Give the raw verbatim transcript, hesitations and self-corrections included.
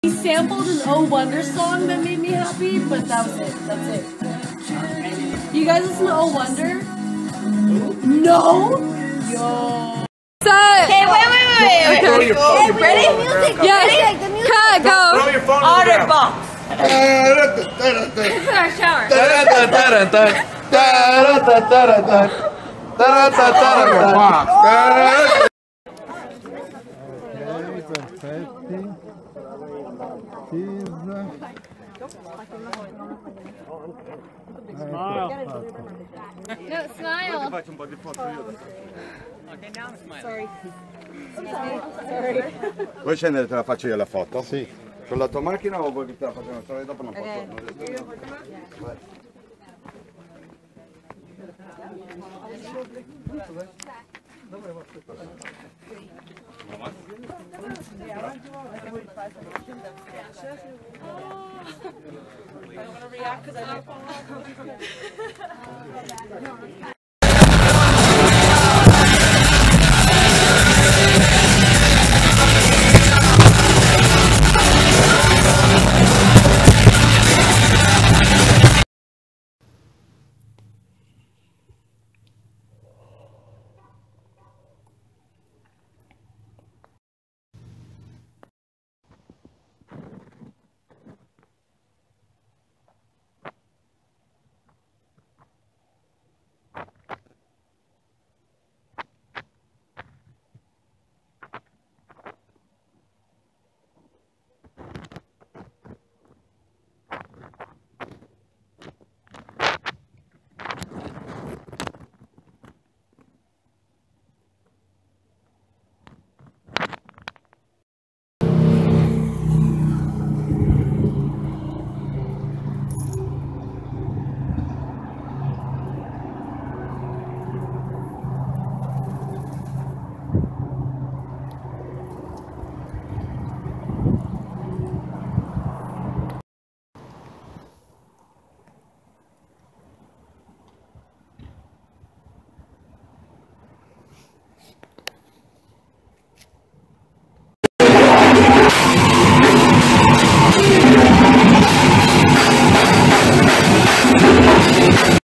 He sampled an Oh Wonder song that made me happy, but that was it. That's it. You guys listen to Oh Wonder? No? Yo. Okay, wait, wait, wait, wait. Okay. Throw your phone. Okay, ready? Music. Yes. The music. Cut, go. Throw your phone Otter on box. It's in our shower. Smile. No, smile. Sorry. Vuoi scendere, te la faccio io la foto? Sì. Con la tua macchina o vuoi che te la faccio una storia dopo una foto? Vai. I don't want to react because I don't.